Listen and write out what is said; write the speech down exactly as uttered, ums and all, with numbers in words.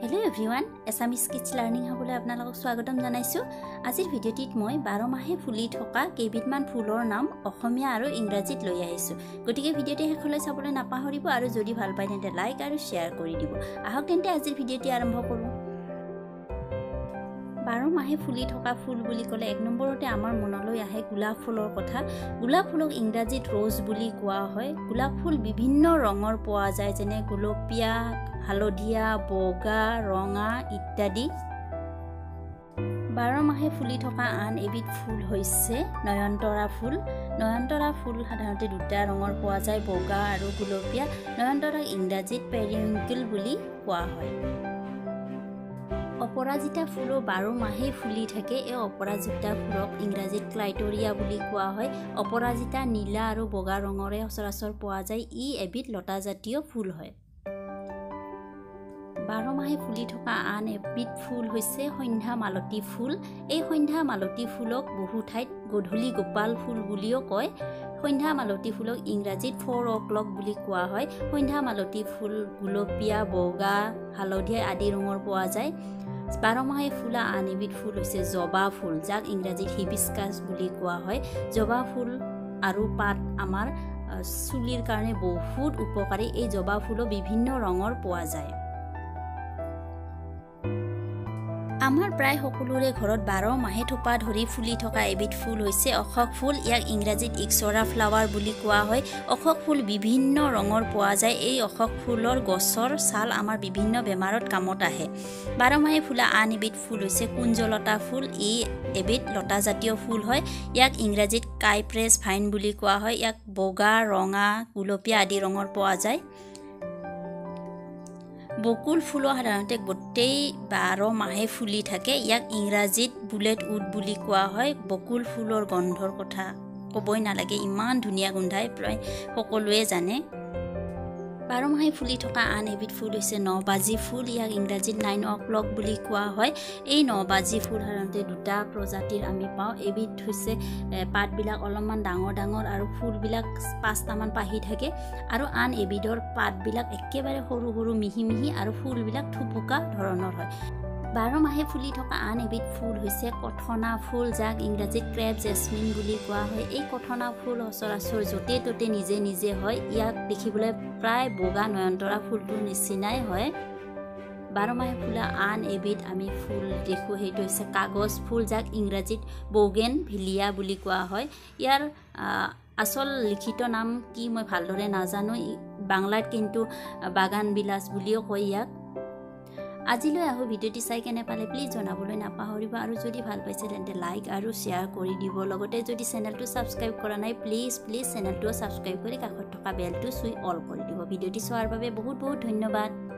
Hello everyone, Assamese Kids Learning Habole apnalok swagatam janaisu. Azir video tit moi twelve mahe phuli thoka kebitman phulor nam Assamia aru Ingrajit loi ahisu. Gotike video ti hekhole sabole napahoribo aru jodi bhal pai tente like aru share kori dibo. Ahok tente azir video ti arambho koru. twelve mahe phuli thoka phul buli kole ek numberote amar monaloi ahe gulab phulor kotha. Gulab phulok Ingrajit rose buli koa hoy. Gulab phul bibhinno rongor poa jay jene gulopia Haldia বগা ৰঙা ইত্যাদি twelve মাহে ফুলি থকা আন এবিধ ফুল হৈছে নয়নতৰা ফুল নয়নতৰা ফুল সাধাৰণতে দুটা ৰঙৰ পোৱা যায় বগা আৰু গুলপীয়া নয়নতৰা ইংৰাজীত পেৰিউইঙ্কেল বুলি কোৱা হয় অপৰাজিতা ফুলো twelve মাহে ফুলি থাকে এই অপৰাজিতা ফুলক ইংৰাজীত ক্লাইটৰিয়া বুলি কোৱা হয় অপৰাজিতা নীলা আৰু বগা ৰঙৰে সচৰাচৰ পোৱা যায় ই এবিধ লতা জাতীয় ফুল হয় twelve মাহে ফুলি থকা আন এবিধ ফুল হৈছে সন্ধ্যা মালতী ফুল এই সন্ধ্যা মালতী ফুলক বহু ঠাইত গধূলি গোপাল ফুল বুলিও কয় সন্ধ্যা মালতী ফুলক ইংৰাজীত four o'clock বুলি কোৱা হয় সন্ধ্যা মালতী ফুল গুলপীয়া বগা হালধীয়া আদি ৰঙৰ পোৱা যায় twelve মাহে ফুলা আন এবিধ ফুল হৈছে জবা ফুল যাক ইংৰাজীত হিবিস্কাছ বুলি কোৱা হয় জবা ফুল আৰু পাত আমাৰ চুলিৰ কাৰণে বহুত উপকাৰী এই জবা ফুলো বিভিন্ন ৰঙৰ পোৱা যায় আমাৰ প্ৰায় সকলোৰে ঘৰত twelve মাহে থোপা ধৰি ফুলি থকা এবিধ ফুল হৈছে অশোক ফুল ইয়াক ইংৰাজীত ইক্সৰা ফ্লাৱাৰ বুলি কোৱা হয় অশোক ফুল বিভিন্ন ৰঙৰ পোৱা যায় এই অশোক ফুলৰ গছৰ ছাল আমাৰ বিভিন্ন বেমাৰত কামত আহে twelve মাহে ফুলা আন এবিধ ফুল হৈছে কুঞ্জলতা ফুল ই এবিধ লতা জাতীয় ফুল হয় ইয়াক ইংৰাজীত কাইপ্ৰেছ ভাইন বুলি কোৱা হয় ইয়াক বগা ৰঙা গুলপীয়া আদি ৰঙৰ পোৱা যায় বকুল ফুলো সাধাৰণতে গোটেই twelve মাহে ফুলি থাকে ইয়াক ইংৰাজীত বুলেট উড বুলি কোৱা হয় বকুল ফুলৰ গন্ধৰ কথা কবই নালাগে ইমান ধুনীয়া গোন্ধায় প্ৰায় সকলোৱে জানে twelve মাহে ফুলি থকা আন এবিধ ফুল হৈছে নবাজি ফুল ইয়াক ইংৰাজীত nine o'clock বুলি কোৱা হয় এই নবাজি ফুল সাধাৰণতে দুটা প্ৰজাতিৰ আমি পাওঁ এবিধ হৈছে পাতবিলাক অলপমান ডাঙৰ ডাঙৰ আৰু ফুলবিলাক পাঁচটামান পাহি থাকে আৰু আন এবিধৰ পাতবিলাক একেবাৰে সৰু সৰু মিহি মিহি আৰু ফুলবিলাক থুপুকা ধৰণৰ হয় twelve মাহে ফুলি থকা আন এবিধ ফুল হৈছে কথনা ফুল যাক ইংৰাজীত ক্ৰেপ জেসমিন বুলি কোৱা হয় এই কথনা ফুল সচৰাচৰ যতে ততে নিজে নিজে হয় ইয়াক দেখিবলৈ প্ৰায় বগা নয়নতৰা ফুলটোৰ নিচিনাই হয় twelve মাহে ফুলা আন এবিধ আমি ফুল দেখো সেইটো হৈছে কাগজ ফুল যাক ইংৰাজীত বৌগেন ভিলিয়া বুলি কোৱা হয় ইয়াৰ আসল লিখিত নাম কি মই ভালদৰে নাজানো বাংলাত কিন্তু বাগান বিলাস বুলিও কয় ইয়াক আজিলৈ আহো ভিডিওটি চাই কেনে পালে প্লিজ জনাবলৈ নাপাহৰিবা আৰু যদি ভাল পাইছে তেন্তে লাইক আৰু শেয়াৰ কৰি দিব লগতে যদি চেনেলটো সাবস্ক্ৰাইব কৰা নাই প্লিজ প্লিজ চেনেলটো সাবস্ক্ৰাইব কৰি কাষত থকা বেলটো চুই অল কৰি দিব ভিডিওটি চোৱাৰ বাবে বহুত বহুত ধন্যবাদ